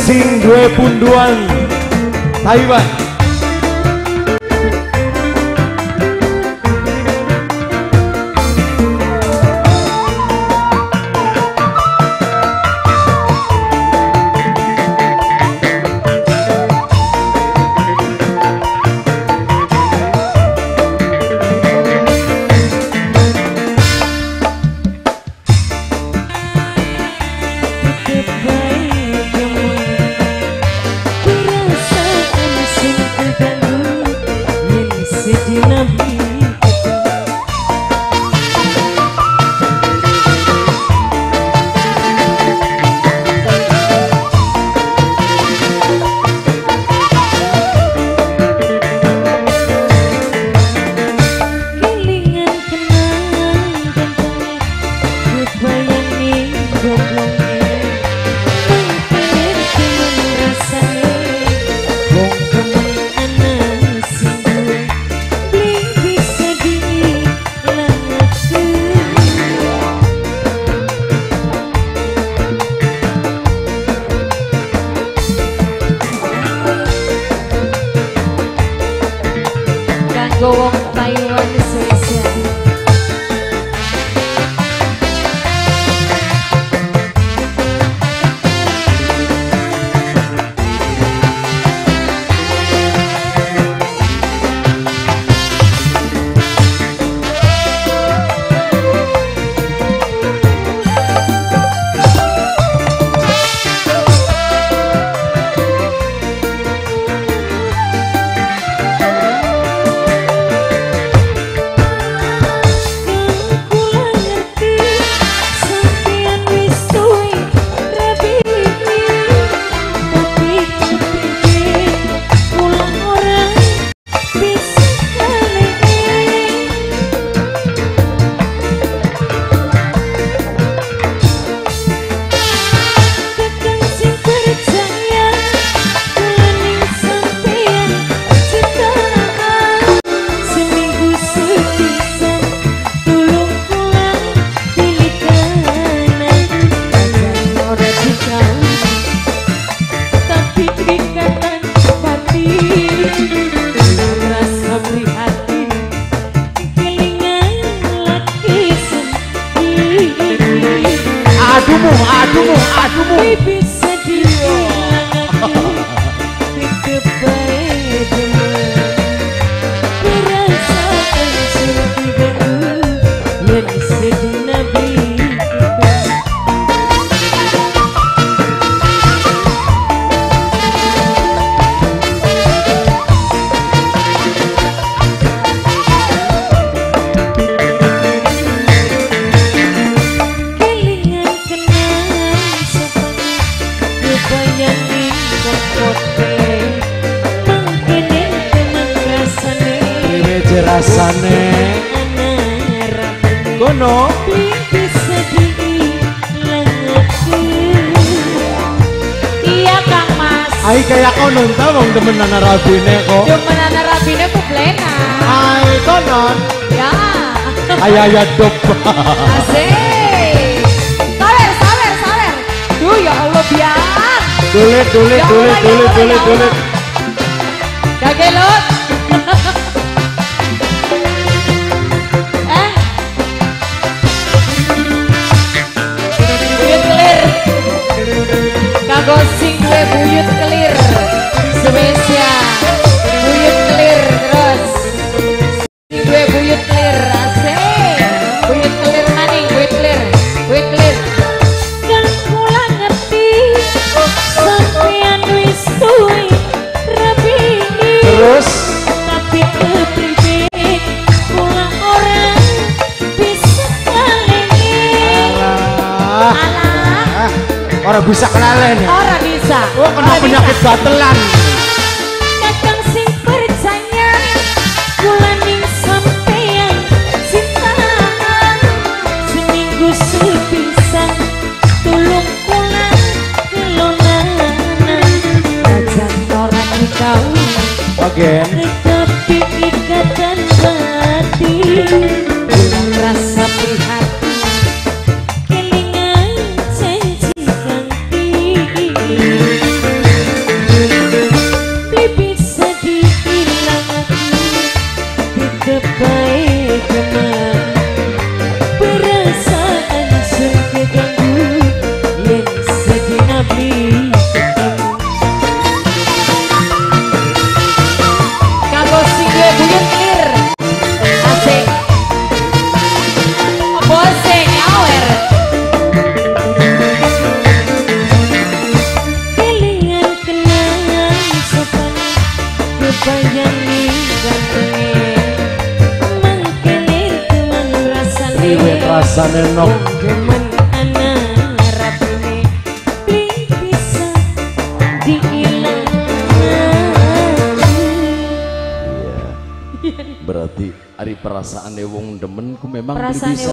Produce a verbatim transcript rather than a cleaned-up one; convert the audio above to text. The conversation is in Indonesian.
sing duwe punduan Taiwan. Gowong Taiwan spesial. Adumu, adumu, adumu. Bisa dibilang kebahagiaan, perasaan seperti dahulu yang sejenabi. Rasane kono bisa diilangake. Iya Kang Mas. Ai kayak kono ta wong demenan rabine kok. Demenan rabine publena. Ai kono. Ya. Ayah ya dop. Asik. Sawer sawer sawer. Duh ya Allah biar. Dolet dolet dolet dolet dolet dolet. Gagelut. Gosing gue buyut kelir spesial, buyut kelir terus, gue buyut kelir asik, buyut kelir maning, buyut kelir, buyut kelir. Dan kula ngerti, sampean wis suwe rapi terus, tapi kepribe kula ora bisa kaleng. Alah, orang bisa kelalen ya? Orang bisa. Oh, kena penyakit batelan. Kadang sing percaya kula ning sampean cintaan seminggu sepisan tulung kula kelonanan ajan ora nikah. Oke. Tapi ikatan batin rasa prihatin kelingan janji ganti. rasane nok demen ana rapine bling bisa diilang. Berarti ari perasaane wong demen ku memang Perasaane bisa